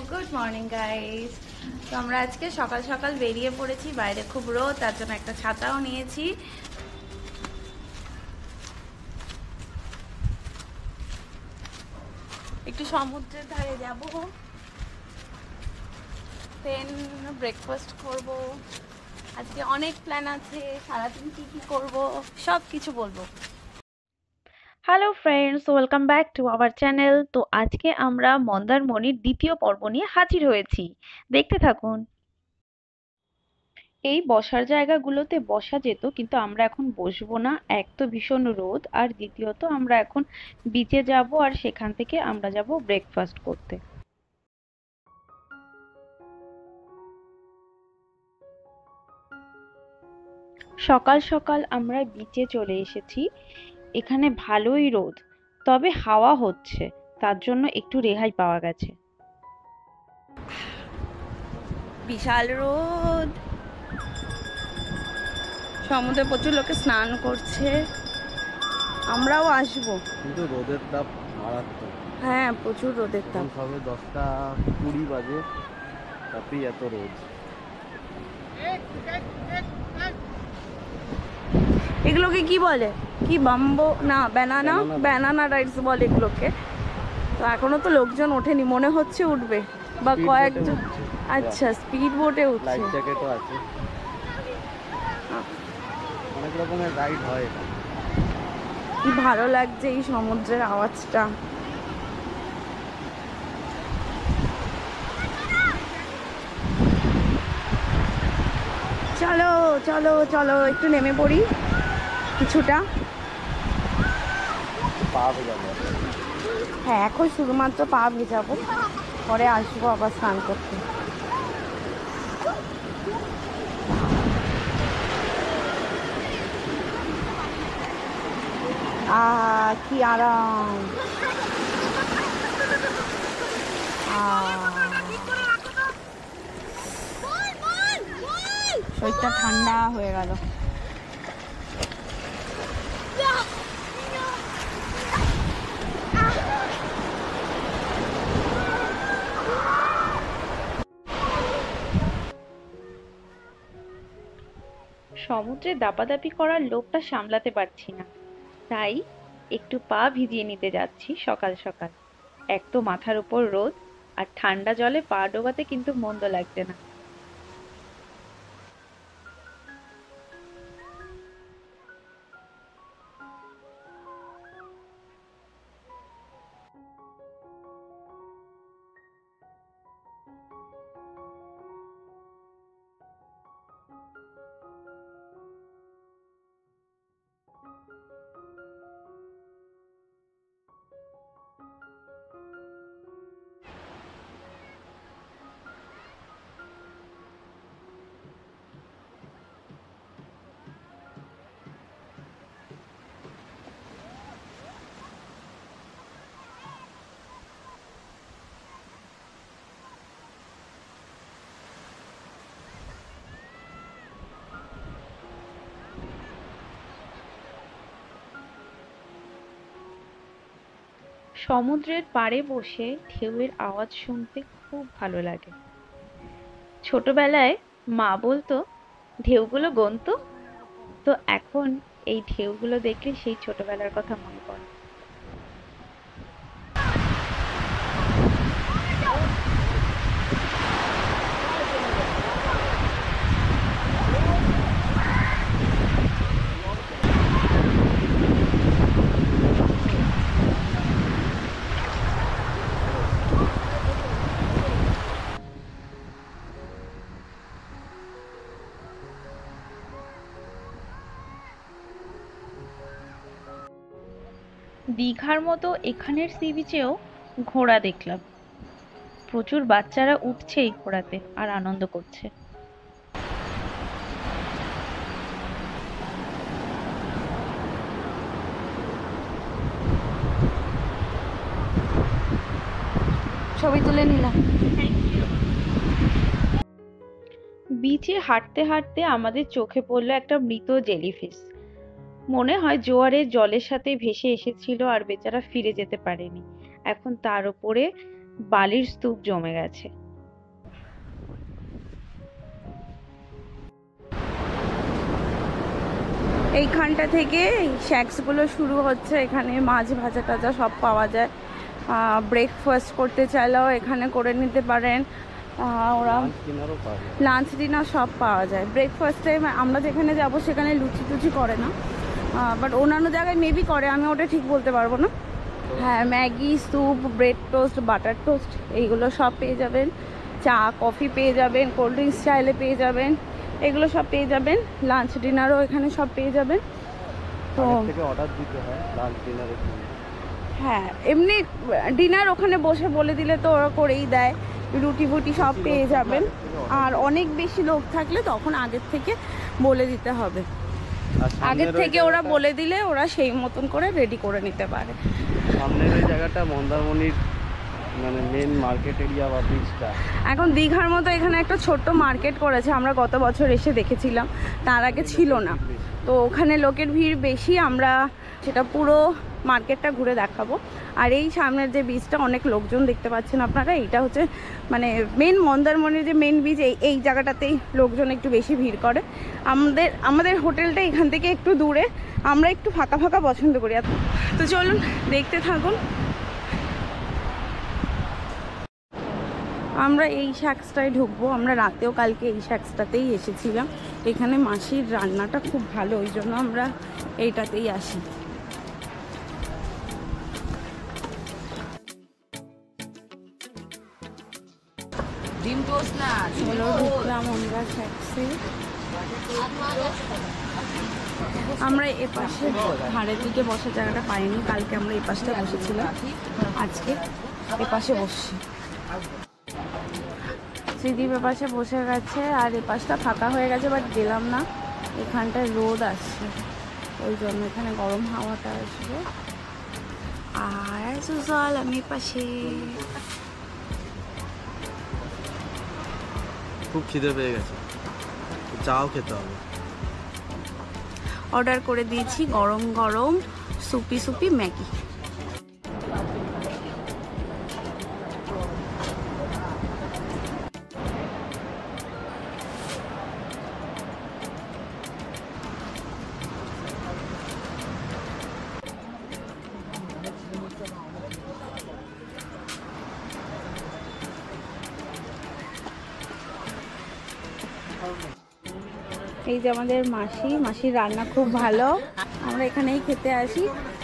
Good morning guys. তো আমরা আজকে সকাল সকাল বেরিয়ে পড়েছি, বাইরে খুব রোদ, তার জন্য একটা ছাতাও নিয়েছি। একটু সমুদ্রের ধারে যাব, দেন ব্রেকফাস্ট করব। আজকে অনেক প্ল্যান আছে, সারাদিন কি কি করব সব কিছু বলবো। Hello friends, welcome back to our channel. তো আজকে আমরা মন্দারমণির দ্বিতীয় পর্ব নিয়ে হাজির হয়েছি, দেখতে থাকুন। এই বসার জায়গাগুলোতে বসা যেত, কিন্তু আমরা এখন বসবো না। এক তো ভীষণ রোদ, আর দ্বিতীয়ত আমরা এখন বিচে যাব, আর সেখান থেকে আমরা যাব ব্রেকফাস্ট করতে। সকাল সকাল আমরা বিচে চলে এসেছি। এখানে ভালোই রোদ, তবে হাওয়া হচ্ছে, তার জন্য একটু রেহাই পাওয়া গেছে। বিশাল রোদ, সমুদ্রে প্রচুর লোকে স্নান করছে, আমরাও আসবো। কিন্তু রোদের তাপ মারাত্মক। হ্যাঁ, প্রচুর রোদের তাপ। সবে 10টা 20 বাজে, তাতেই এত রোদ। এগুলোকে কি বলে? কি বাম্বো না ব্যানানা? ব্যানানা রাইডস বলে এগুলোকে। তো এখনো তো লোকজন ওঠেনি, মনে হচ্ছে উঠবে বা কয়েকজন। আচ্ছা, স্পিড বোটে উঠছে। লাইফ জ্যাকেটও আছে, অনেক রকমের রাইড হয়। কি ভালো লাগছে এই সমুদ্রের আওয়াজটা। চলো চলো চলো, একটু নেমে পড়ি কিছুটা। পা ভেজাবো। হ্যাঁ, এখন শুধুমাত্র পা ভেজাবো, পরে আসবো আবার স্নান করতে। কি আরাম। শরীরটা ঠান্ডা হয়ে গেল। সমুদ্রে দাপাদাপি করার লোভটা সামলাতে পারছি না, তাই একটু পা ভিজিয়ে নিতে যাচ্ছি সকাল সকাল। এক তো মাথার উপর রোদ, আর ঠান্ডা জলে পা ডোবাতে কিন্তু মন্দ লাগছে না। সমুদ্রের পাড়ে বসে ঢেউয়ের আওয়াজ শুনতে খুব ভালো লাগে। ছোটবেলায় মা বলতো ঢেউগুলো গুনতো, তো এখন এই ঢেউগুলো দেখলে সেই ছোটবেলার কথা মনে পড়ে। দীঘার মতো এখানের সি বিচেও ঘোড়া দেখলাম। প্রচুর বাচ্চারা উঠছে এই ঘোড়াতে আর আনন্দ করছে। ছবি তুলে নিলাম। বিচে হাঁটতে হাঁটতে আমাদের চোখে পড়লো একটা মৃত জেলিফিশ। মনে হয় জোয়ারের জলের সাথে ভেসে এসেছিল আর বেচারা ফিরে যেতে পারেনি। এখন তার উপরে বালির স্তূপ জমে গেছে। এইখানটা থেকে শ্যাক্সগুলো শুরু হচ্ছে। এখানে মাছ ভাজা টাজা সব পাওয়া যায়। ব্রেকফাস্ট করতে চাইলেও এখানে করে নিতে পারেন। ওরা লাঞ্চ ডিনার সব পাওয়া যায়। ব্রেকফাস্টে আমরা যেখানে যাব সেখানে লুচি টুচি করে না, বাট অন্যান্য জায়গায় মেবি করে, আমি ওটা ঠিক বলতে পারবো না। হ্যাঁ, Maggi, soup, bread toast, butter toast এইগুলো সব পেয়ে যাবেন। চা কফি পেয়ে যাবেন, কোল্ড ড্রিঙ্কস চাইলে পেয়ে যাবেন, এগুলো সব পেয়ে যাবেন। লাঞ্চ ডিনারও এখানে সব পেয়ে যাবেন। তো অর্ডার দিতে হয় লাঞ্চ ডিনারের জন্য। হ্যাঁ, এমনি ডিনার ওখানে বসে বলে দিলে তো ওরা করেই দেয়। রুটি ফুটি সব পেয়ে যাবেন। আর অনেক বেশি লোক থাকলে তখন আগের থেকে বলে দিতে হবে। আগের থেকে ওরা বলে দিলে ওরা সেই মতন করে রেডি করে নিতে পারে। সামনের এই জায়গাটা মন্দারমণির মানে মেন মার্কেট এরিয়া বা বিচটা। এখন দীঘার মতো এখানে একটা ছোট্ট মার্কেট করেছে, আমরা গত বছর এসে দেখেছিলাম, তার আগে ছিল না। তো ওখানে লোকের ভিড় বেশি, আমরা সেটা পুরো মার্কেটটা ঘুরে দেখাবো। আর এই সামনের যে বীচটা অনেক লোকজন দেখতে পাচ্ছেন আপনারা, এইটা হচ্ছে মানে মেন মন্দারমণির যে মেন বীচ, এই জায়গাটাতেই লোকজন একটু বেশি ভিড় করে। আমাদের হোটেলটা এখান থেকে একটু দূরে, আমরা একটু ফাঁকা ফাঁকা পছন্দ করি। তো চলুন দেখতে থাকুন। আমরা এই শ্যাক্সটায় ঢুকবো। আমরা রাতেও কালকে এই শ্যাক্সটাতেই এসেছিলাম। এখানে মাসির রান্নাটা খুব ভালো, ওই জন্য আমরা এইটাতেই আসি। চলো ঢুকলাম আমরা শ্যাক্সে। আমরা এপাশে ধারের দিকে বসার জায়গাটা পাইনি, কালকে আমরা এই পাশটা বসেছিলাম, আজকে এপাশে বসছি। শ্রীদীপ এপাশে বসে গেছে আর এপাশটা ফাঁকা হয়ে গেছে, বাট গেলাম না, এখানটায় রোদ আসছে, ওই জন্য এখানে গরম হাওয়াটা আসবে। আর সুজল আমি পাশে। খুব খিদে পেয়ে গেছে, চাও খেতে হবে। অর্ডার করে দিয়েছি গরম গরম সুপি সুপি ম্যাগি। এই যে আমাদের মাসির রান্না খুব ভালো, আমরা এখানেই খেতে আসি।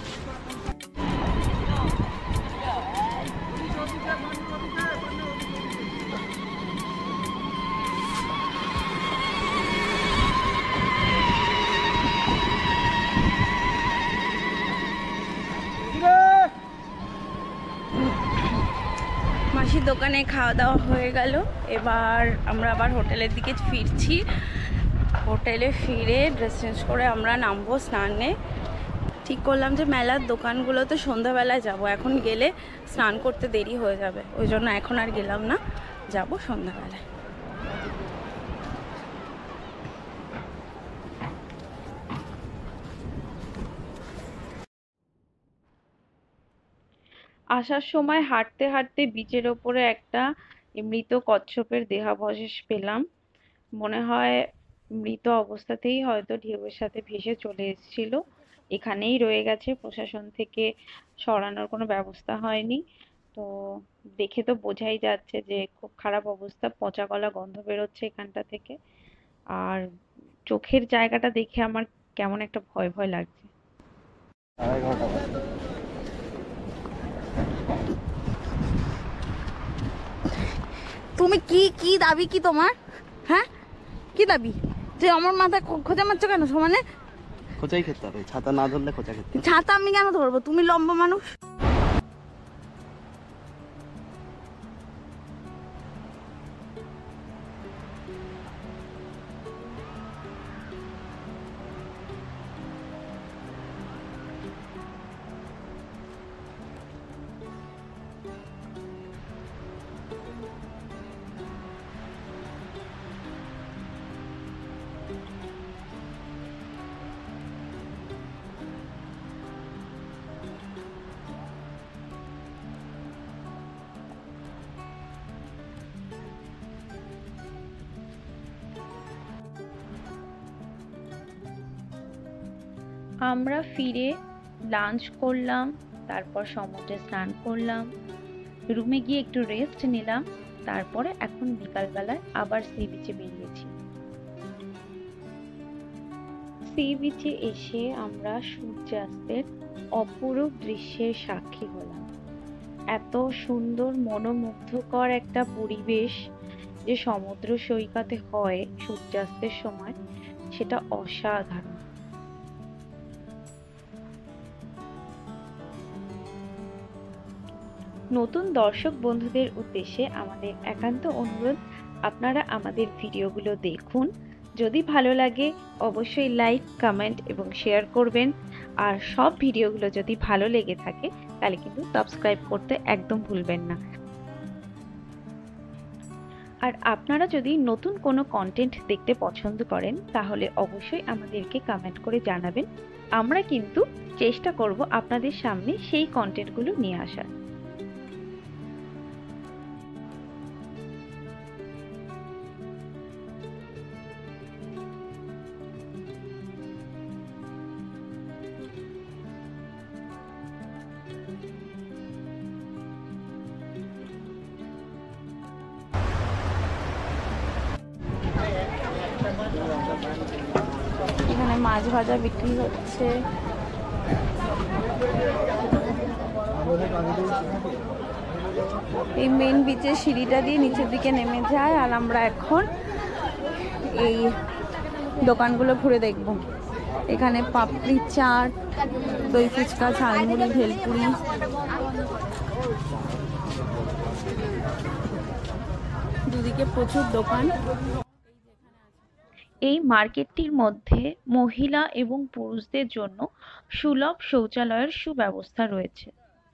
মাসির দোকানে খাওয়া দাওয়া হয়ে গেল, এবার আমরা আবার হোটেলের দিকে ফিরছি। হোটেলে ফিরে ড্রেস চেঞ্জ করে আমরা নামবো স্নানে। ঠিক করলাম যে মেলার দোকানগুলোতে সন্ধ্যাবেলায় যাব, এখন গেলে স্নান করতে দেরি হয়ে যাবে, ওই জন্য এখন আর গেলাম না, যাব সন্ধ্যাবেলায়। আসার সময় হাঁটতে হাঁটতে বিচের ওপরে একটা মৃত কচ্ছপের দেহাবশেষ পেলাম। মনে হয় মৃত অবস্থাতেই হয়তো ঢেউয়ের সাথে ভেসে চলে এসেছিল, এখানেই রয়ে গেছে, প্রশাসন থেকে সরানোর কোনো ব্যবস্থা হয়নি। তো দেখে তো বোঝাই যাচ্ছে যে খুব খারাপ অবস্থা, পচা গলা গন্ধ বেরোচ্ছে এখানটা থেকে। আর চোখের জায়গাটা দেখে আমার কেমন একটা ভয় ভয় লাগছে। তুমি কি কি দাবি কি তোমার? হ্যাঁ, কি দাবি যে আমার মাথায় খোঁচা মারছো কেন? সমানে খোঁচাই খেতে হবে, ছাতা না ধরলে খোঁচা খেতে হবে। ছাতা আমি কেন ধরবো? তুমি লম্বা মানুষ। আমরা ফিরে লাঞ্চ করলাম, তারপর সমুদ্রে স্নান করলাম, রুমে গিয়ে একটু রেস্ট নিলাম, তারপরে এখন বিকালবেলায় আবার সি বিচে বেরিয়েছি। সি বিচে এসে আমরা সূর্যাস্তের অপরূপ দৃশ্যের সাক্ষী হলাম। এত সুন্দর মনোমুগ্ধকর একটা পরিবেশ যে সমুদ্র সৈকতে হয় সূর্যাস্তের সময়, সেটা অসাধারণ। নতুন দর্শক বন্ধুদের উদ্দেশ্যে আমাদের একান্ত অনুরোধ, আপনারা আমাদের ভিডিওগুলো দেখুন, যদি ভালো লাগে অবশ্যই লাইক, কমেন্ট এবং শেয়ার করবেন। আর সব ভিডিওগুলো যদি ভালো লেগে থাকে তাহলে কিন্তু সাবস্ক্রাইব করতে একদম ভুলবেন না। আর আপনারা যদি নতুন কোনো কন্টেন্ট দেখতে পছন্দ করেন তাহলে অবশ্যই আমাদেরকে কমেন্ট করে জানাবেন। আমরা কিন্তু চেষ্টা করব আপনাদের সামনে সেই কন্টেন্টগুলো নিয়ে আসার। এখানে মাছ ভাজা বিক্রি হচ্ছে। এই মেন বিচের সিঁড়িটা দিয়ে নিচের দিকে নেমে যায়, আর আমরা এখন এই দোকানগুলো ঘুরে দেখব। এখানে পাপড়ি চাট, দই ফুচকা, ঝালমুড়ি, ভেলপুরি, দুদিকে প্রচুর দোকান। এই মার্কেটটির মধ্যে মহিলা এবং পুরুষদের জন্য সুলভ শৌচালয়ের সুব্যবস্থা রয়েছে।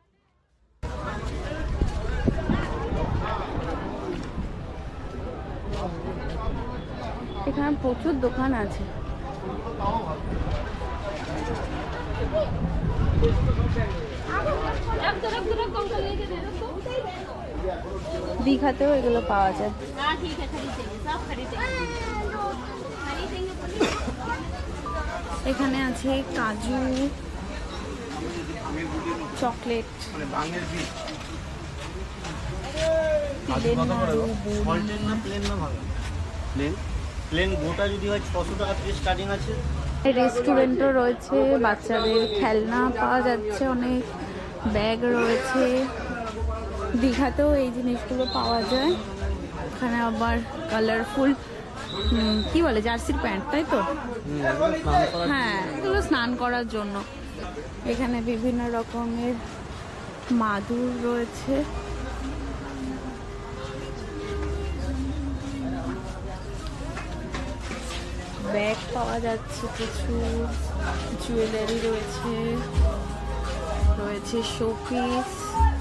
এখানে প্রচুর দোকান আছে। দীঘাতেও এগুলো পাওয়া যায়। এখানে আছে কাজু, চকলেট, রেস্টুরেন্টও রয়েছে, বাচ্চাদের খেলনা পাওয়া যাচ্ছে, অনেক ব্যাগ রয়েছে। দীঘাতেও এই জিনিসগুলো পাওয়া যায়। এখানে আবার কালারফুল কি বলে, জার্সির প্যান্ট, তাই তো? হ্যাঁ, এগুলো স্নান করার জন্য। এখানে বিভিন্ন রকমের মাদুর রয়েছে। ব্যাগ পাওয়া যাচ্ছে, প্রচুর জুয়েলারি রয়েছে, রয়েছে শোপিস।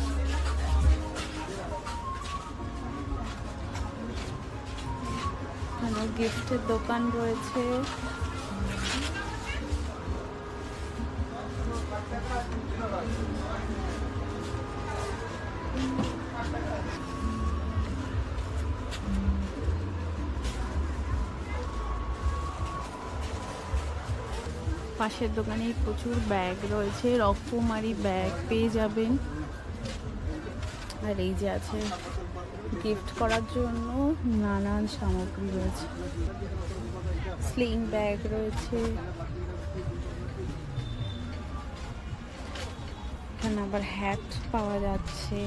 এখানে গিফটের দোকান রয়েছে। পাশের দোকানে প্রচুর ব্যাগ রয়েছে, রকমারি ব্যাগ পেয়ে যাবেন। আর এই যে আছে গিফট করার জন্য নানান সামগ্রী রয়েছে, স্লিং ব্যাগ রয়েছে। এখানে আবার হ্যাট পাওয়া যাচ্ছে।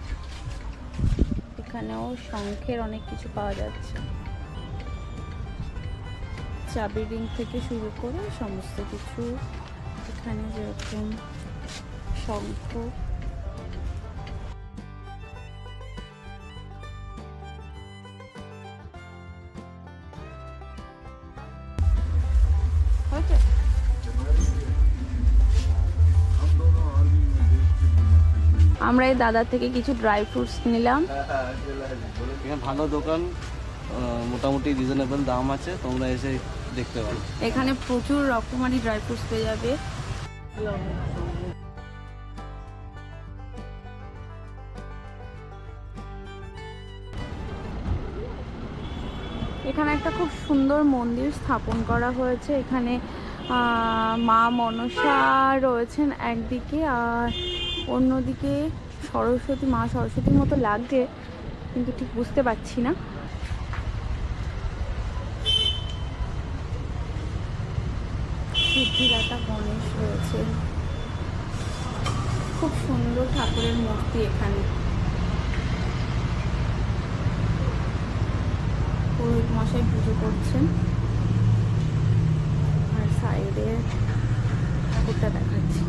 এখানেও শঙ্খের অনেক কিছু পাওয়া যাচ্ছে, চাবি রিং থেকে শুরু করে সমস্ত কিছু। এখানে যেরকম শঙ্খ, আমরা এই দাদার থেকে কিছু ড্রাই ফ্রুটস নিলাম। এখানে ভালো দোকান, মোটামুটি রিজনেবল দাম আছে, তোমরা এসে দেখতে পারো। এখানে প্রচুর রকমারি ড্রাই ফ্রুটস পেয়ে যাবে। এখানে একটা খুব সুন্দর মন্দির স্থাপন করা হয়েছে। এখানে মা মনসা রয়েছেন একদিকে, আর অন্যদিকে সরস্বতী, মা সরস্বতীর মতো লাগছে কিন্তু ঠিক বুঝতে পারছি না। সিদ্ধিদাতা গণেশ রয়েছে, খুব সুন্দর ঠাকুরের মূর্তি এখানে। পুরোহিত মশাই পুজো করছেন, আর সাইডে ঠাকুরটা দেখাচ্ছি।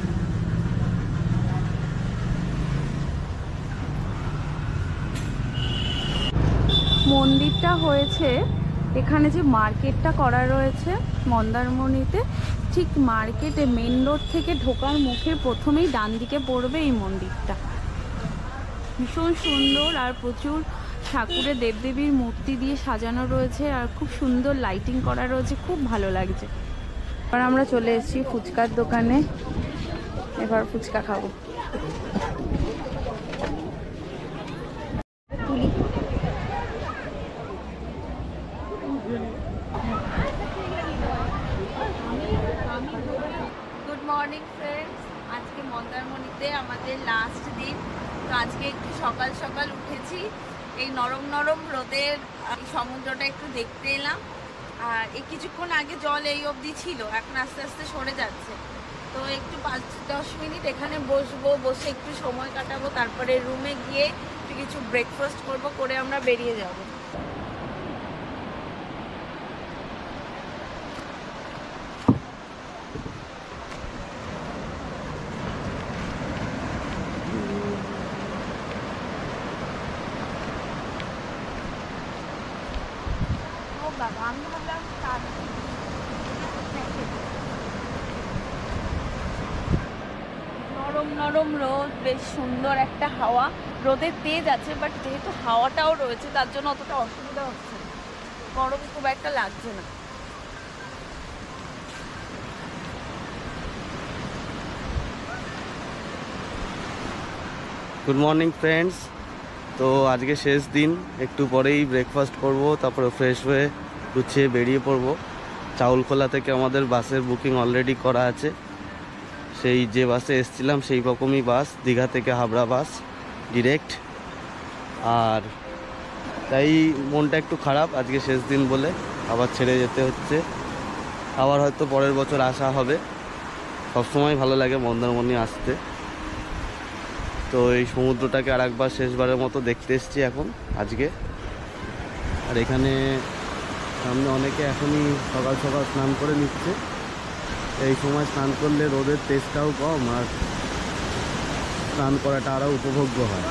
মন্দিরটা হয়েছে এখানে যে মার্কেটটা করা রয়েছে মন্দারমণিতে, ঠিক মার্কেটে মেন রোড থেকে ঢোকার মুখের প্রথমেই ডান দিকে পড়বে এই মন্দিরটা। ভীষণ সুন্দর, আর প্রচুর ঠাকুরের দেবদেবীর মূর্তি দিয়ে সাজানো রয়েছে, আর খুব সুন্দর লাইটিং করা রয়েছে, খুব ভালো লাগছে। এবার আমরা চলে এসেছি ফুচকার দোকানে, এবার ফুচকা খাবো। গুড মর্নিং ফ্রেন্ডস, আজকে মন্দারমণিতে আমাদের লাস্ট দিন। তো আজকে একটু সকাল সকাল উঠেছি, এই নরম নরম রোদের সমুদ্রটা একটু দেখতে এলাম। আর এই কিছুক্ষণ আগে জল এই অবধি ছিল, এখন আস্তে আস্তে সরে যাচ্ছে। তো একটু 5-10 মিনিট এখানে বসবো, বসে একটু সময় কাটাবো, তারপরে রুমে গিয়ে একটু কিছু ব্রেকফাস্ট করবো, করে আমরা বেরিয়ে যাবো। আমি ভাবলাম নরম নরম রোদ, বেশ সুন্দর একটা হাওয়া। রোদের তেজ আছে, বাট যেহেতু হাওয়াটাও রয়েছে তার জন্য অতটা অসুবিধা হচ্ছে না, গরম খুব একটা লাগছে না। Good morning friends. তো আজকে শেষ দিন, একটু পরেই ব্রেকফাস্ট করব, তারপরে ফ্রেশ হয়ে গুছিয়ে বেরিয়ে পড়ব। চাউলখোলা থেকে আমাদের বাসের বুকিং অলরেডি করা আছে, সেই যে বাসে এসছিলাম সেই রকমই বাস, দীঘা থেকে হাবড়া বাস ডিরেক্ট। আর তাই মনটা একটু খারাপ, আজকে শেষ দিন বলে আবার ছেড়ে যেতে হচ্ছে। আবার হয়তো পরের বছর আসা হবে। সবসময় ভালো লাগে মন্দারমণি আসতে। তো এই সমুদ্রটাকে আর একবার শেষবারের মতো দেখতে এসেছি এখন আজকে। আর এখানে সামনে অনেকে এখনই সকাল সকাল স্নান করে নিচ্ছে। এই সময় স্নান করলে রোদের তেজটাও কম, আর স্নান করাটা আরও উপভোগ্য হয়।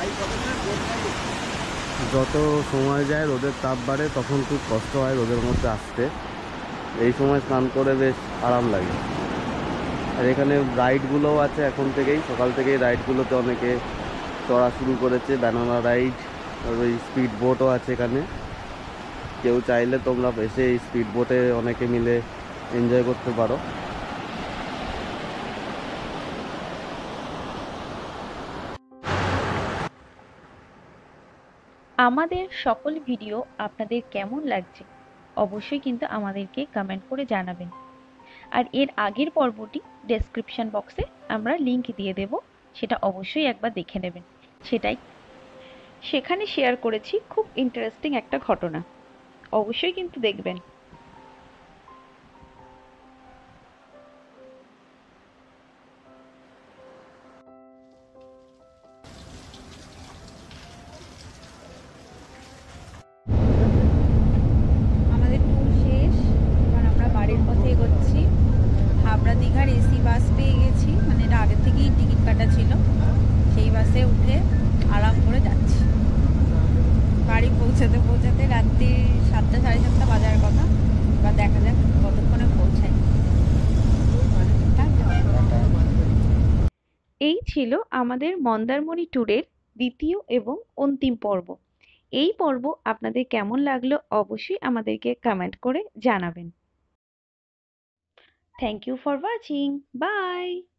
যত সময় যায় রোদের তাপ বাড়ে, তখন খুব কষ্ট হয় রোদের মধ্যে আসতে। এই সময় স্নান করে বেশ আরাম লাগে। আর এখানে রাইডগুলোও আছে, এখন থেকেই সকাল থেকেই রাইডগুলোতে অনেকে চড়া শুরু করেছে, ব্যানানা রাইড, আর ওই স্পিড বোটও আছে এখানে। কেউ চাইলে তোমরা এসে এই স্পিড বোটে অনেকে মিলে এনজয় করতে পারো। আমাদের সকল ভিডিও আপনাদের কেমন লাগছে অবশ্যই কিন্তু আমাদেরকে কমেন্ট করে জানাবেন। আর এর আগের পর্বটি ডেসক্রিপশন বক্সে আমরা লিংক দিয়ে দেব, সেটা অবশ্যই একবার দেখে নেবেন। সেখানে শেয়ার করেছি খুব ইন্টারেস্টিং একটা ঘটনা, অবশ্যই কিন্তু দেখবেন। আমাদের ট্যুর শেষ, এবার আমরা বাড়ির পথে এগোচ্ছি। হাবড়া দীঘার এসি বাস পেয়ে গেছি, মানে এটা আগে থেকেই টিকিট কাটা ছিল। সেই বাসে উঠে আরাম করে যাচ্ছি। বাড়ি পৌঁছাতে পৌঁছাতে রাত্রি 7টা 7:30 বাজার কথা। এবার দেখা যাক কতক্ষণে পৌঁছাই। এই ছিল আমাদের মন্দারমণি ট্যুরের দ্বিতীয় এবং অন্তিম পর্ব। এই পর্ব আপনাদের কেমন লাগলো অবশ্যই আমাদেরকে কমেন্ট করে জানাবেন। Thank you for watching, by.